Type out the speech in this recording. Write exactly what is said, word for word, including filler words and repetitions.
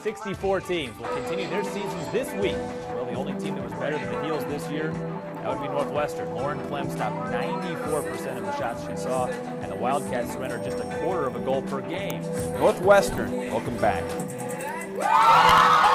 sixty-four teams will continue their seasons this week. Well, the only team that was better than the Heels this year, that would be Northwestern. Lauren Clem stopped ninety-four percent of the shots she saw, and the Wildcats surrendered just a quarter of a goal per game. Northwestern, welcome back.